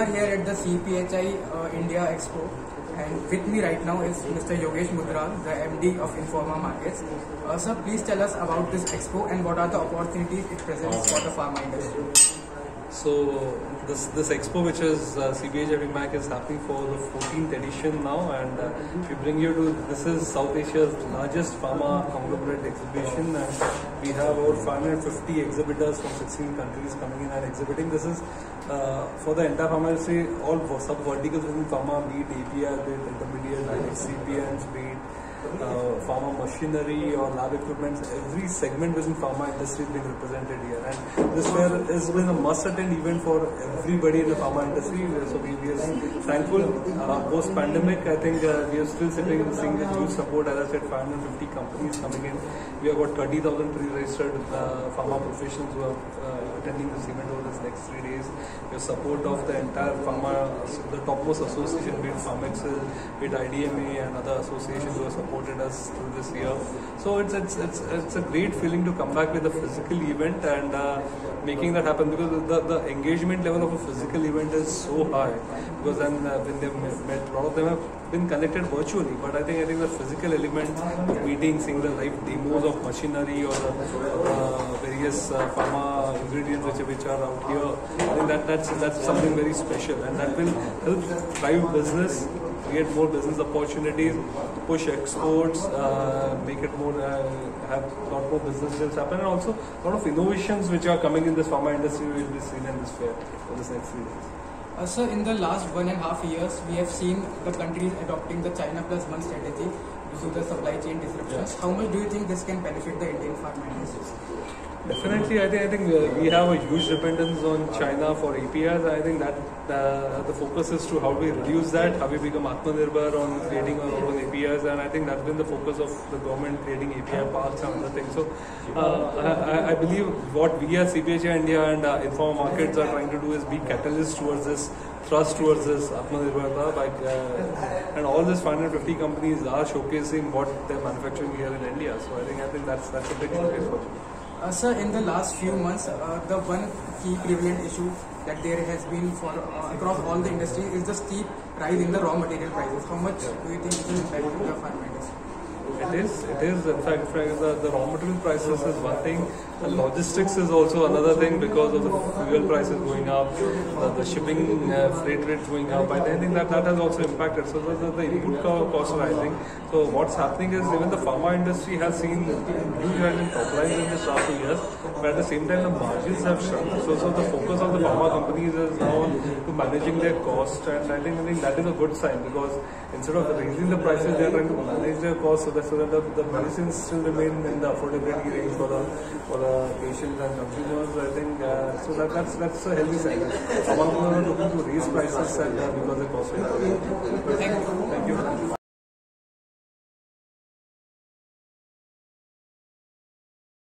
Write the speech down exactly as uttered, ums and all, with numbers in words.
are here at the CPhI uh, India Expo, and with me right now is Mister Yogesh Mudral, the M D of Pharma Markets. Uh, sir, please tell us about this expo and what are the opportunities it presents for the pharma industry. So this this expo, which is uh, CPhI India, is happening for the fourteenth edition now, and uh, we bring you to this is South Asia's largest pharma conglomerate exhibition, and we have over five hundred fifty exhibitors from sixteen countries coming in and exhibiting. This is uh, for the entire pharma industry, all sub verticals within pharma, be it A P I, be it intermediate, be it excipients, be it Uh, pharma machinery or lab equipment. Every segment within pharma industry is being represented here, and this fair has been a must-attend event for everybody in the pharma industry. So we, we are thankful. Uh, Post-pandemic, I think uh, we are still sitting and seeing the huge support. As I said, five hundred fifty companies coming in. We have got thirty thousand pre-registered uh, pharma professionals who are uh, attending this event over this next three days. We have support of the entire pharma, the topmost association, be it Pharmexcel, be it I D M A and other associations who are supporting us through this year. So it's it's it's it's a great feeling to come back with a physical event and uh, making that happen, because the the engagement level of a physical event is so high. Because then uh, when they've met, a lot of them have been connected virtually, but I think I think the physical element of meeting, seeing the live demos of machinery or the uh, various uh, pharma ingredients which which are out here, I think that that's that's something very special, and that will help drive business, create more business opportunities, push exports, uh, make it more, uh, have a lot more businesses happen, and also a lot of innovations which are coming in this pharma industry will be seen in this fair for this next three days. Uh, sir, in the last one and a half years, we have seen the countries adopting the China plus one strategy due to the supply chain disruptions. Yeah. How much do you think this can benefit the Indian pharma industry? Definitely, I think I think uh, we have a huge dependence on China for A P Is. I think that uh, the focus is to how we reduce that, how we become Atmanirbhar on creating our own A P Is, and I think that's been the focus of the government, creating A P I parks and other things. So uh, I, I believe what we at CPhI India and uh, Pharma Markets are trying to do is be catalysts towards this, thrust towards this Atmanirbharta, like, uh, and all these five hundred fifty companies are showcasing what they're manufacturing here in India. So I think I think that's that's a big showcase for them. Uh, sir, in the last few months, uh, the one key prevalent issue that there has been for uh, across all the industry is the steep rise in the raw material prices. How much do you think it will impact the pharma industry? It is, it is. In fact, the, the raw material prices is one thing. The logistics is also another thing, because of the fuel prices going up, the, the shipping uh, freight rates going up. I think that that has also impacted. So the, the, the input cost rising. So what's happening is even the pharma industry has seen huge rise in top line in this last two years, but at the same time the margins have shrunk. So, so the focus of the pharma companies is now to managing their cost, and I think, I think that is a good sign, because instead of raising the prices, they are trying to manage their costs so that, so that the, the medicines still remain in the affordability range for the for the patients and consumers. I think uh, so that that's that's a healthy sign. Pharma companies are looking to raise prices and uh, because the cost will. Thank you. Thank you.